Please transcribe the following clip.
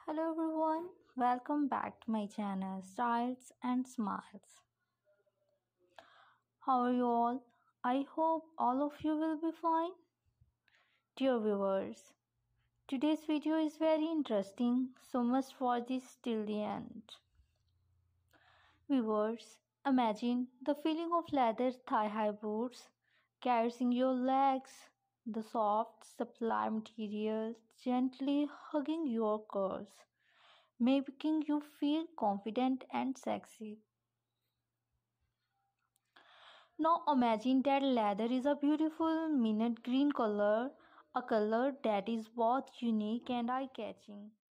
Hello everyone, welcome back to my channel Styles and Smiles. How are you all? I hope all of you will be fine. Dear viewers, today's video is very interesting, so must watch this till the end. Viewers, imagine the feeling of leather thigh-high boots caressing your legs, the soft, supple material gently hugging your curves, making you feel confident and sexy. Now imagine that leather is a beautiful minute green color, a color that is both unique and eye-catching.